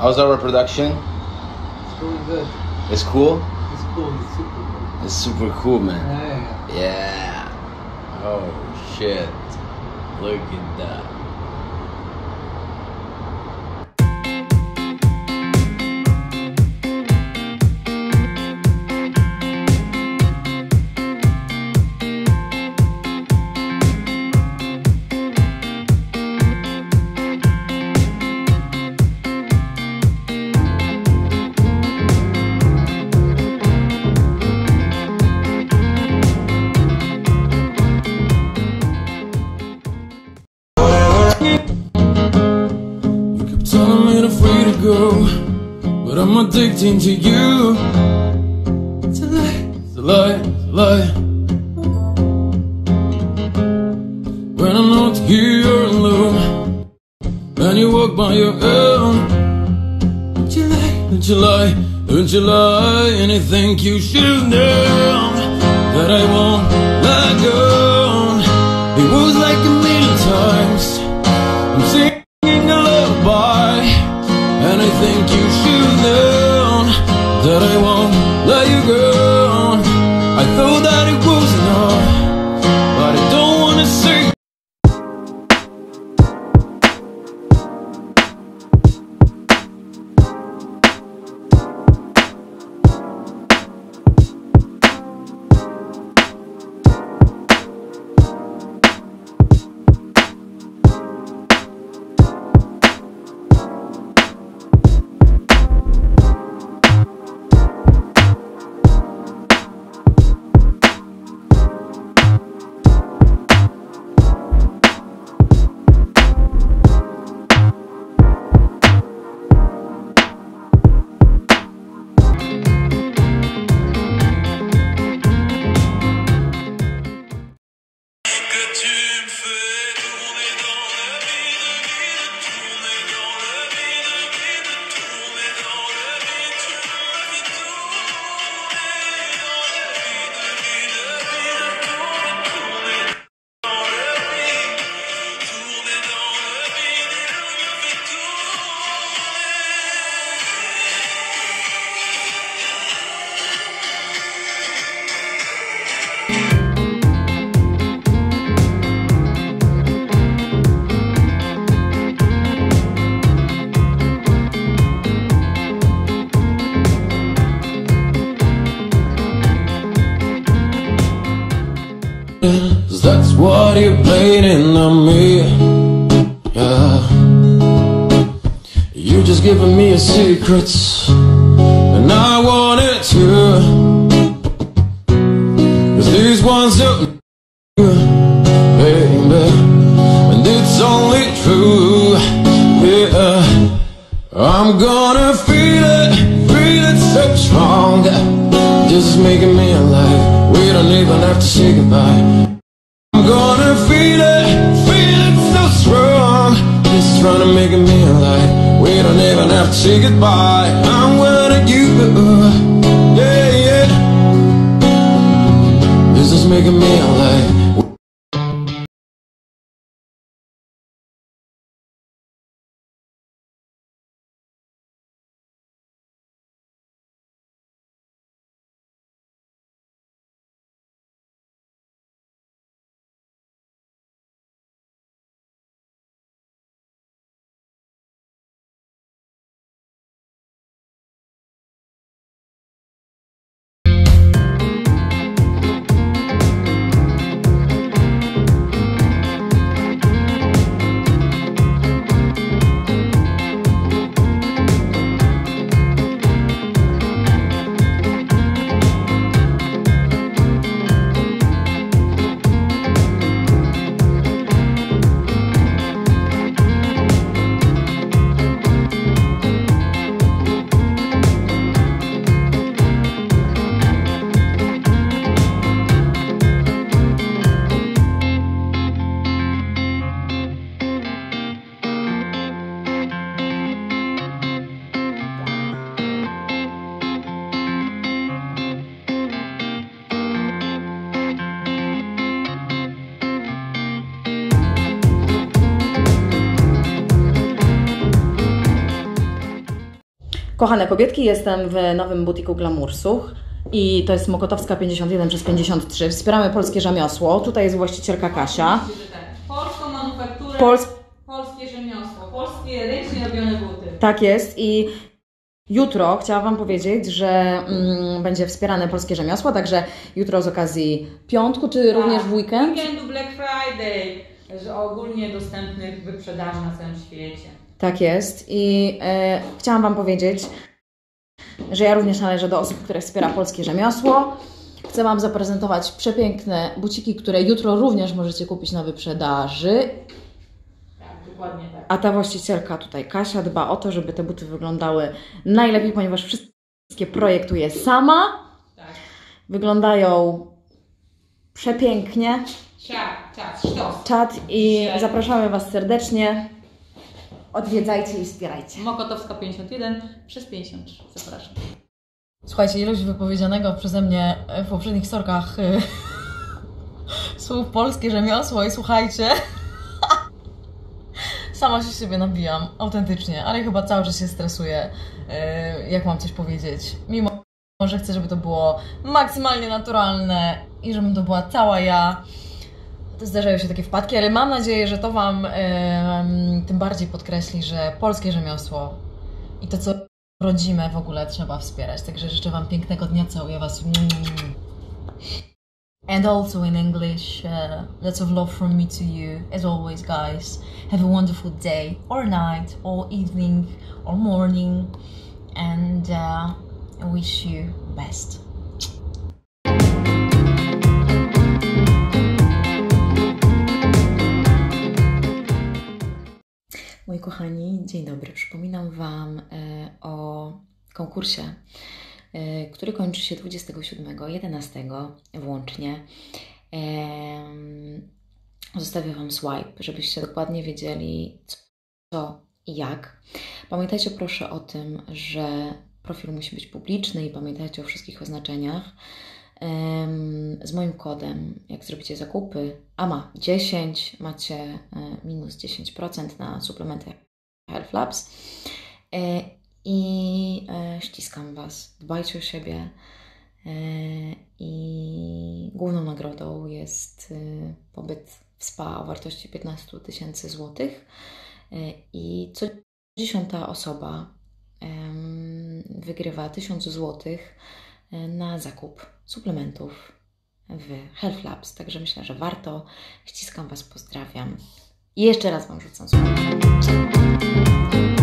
How's our production? It's going good. It's cool? It's cool. It's super cool. It's super cool, man. Yeah. Yeah. Oh, shit. Look at that. Telling me to free to go, but I'm addicted to you. It's a lie, it's a lie, it's a lie. When I'm not here alone, and you walk by your own. Don't you lie, don't you lie, don't you lie. And I think you should know that I won't let go. It was like a million times I'm singing a lullaby, and I think you should know that I won't let you go. I thought that it was enough, but I don't wanna say. That's what you're playing on me. Yeah. You just giving me a secrets, and I wanted to. 'Cause these ones are baby, and it's only true. Yeah. I'm gonna feel it so strong. This is making me alive. We don't even have to say goodbye. I'm gonna feel it so strong. This is trying to make me alive. We don't even have to say goodbye. I'm wanting you, yeah, yeah. This is making me alive. Kochane kobietki, jestem w nowym butiku Glamoursuch i to jest Mokotowska 51 przez 53. Wspieramy polskie rzemiosło. Tutaj jest właścicielka Kasia. Polską manufakturę, polskie rzemiosło, polskie ręcznie robione buty. Tak jest i jutro chciałam Wam powiedzieć, że będzie wspierane polskie rzemiosło, także jutro z okazji piątku, czy również w weekend? Weekendu Black Friday, że ogólnie dostępnych wyprzedaży na całym świecie. Tak jest i chciałam Wam powiedzieć, że ja również należę do osób, które wspiera polskie rzemiosło. Chcę Wam zaprezentować przepiękne buciki, które jutro również możecie kupić na wyprzedaży. Tak, dokładnie tak. A ta właścicielka tutaj, Kasia, dba o to, żeby te buty wyglądały najlepiej, ponieważ wszystkie projektuje sama. Tak. Wyglądają przepięknie. Sztos. Czad i zapraszamy Was serdecznie. Odwiedzajcie i wspierajcie. Mokotowska 51 przez 53. Zapraszam. Słuchajcie, ilość wypowiedzianego przeze mnie w poprzednich storkach słów polskie rzemiosło i słuchajcie, sama się z siebie nabijam, autentycznie, ale chyba cały czas się stresuję, jak mam coś powiedzieć. Mimo, że chcę, żeby to było maksymalnie naturalne i żebym to była cała ja. To zdarzają się takie wpadki, ale mam nadzieję, że to Wam tym bardziej podkreśli, że polskie rzemiosło i to, co rodzime w ogóle trzeba wspierać. Także życzę Wam pięknego dnia, całuję Was. And also in English, lots of love from me to you. As always, guys, have a wonderful day, or night, or evening, or morning. And I wish you best. Moi kochani, dzień dobry. Przypominam Wam o konkursie, który kończy się 27.11 włącznie. Zostawię Wam swipe, żebyście dokładnie wiedzieli co i jak. Pamiętajcie proszę o tym, że profil musi być publiczny i pamiętajcie o wszystkich oznaczeniach. Z moim kodem, jak zrobicie zakupy AMA10, macie minus 10% na suplementy Health Labs i ściskam Was, dbajcie o siebie i główną nagrodą jest pobyt w spa o wartości 15 000 złotych i co 10. osoba wygrywa 1000 złotych na zakup suplementów w Health Labs. Także myślę, że warto. Ściskam Was, pozdrawiam. I jeszcze raz Wam rzucam słowo.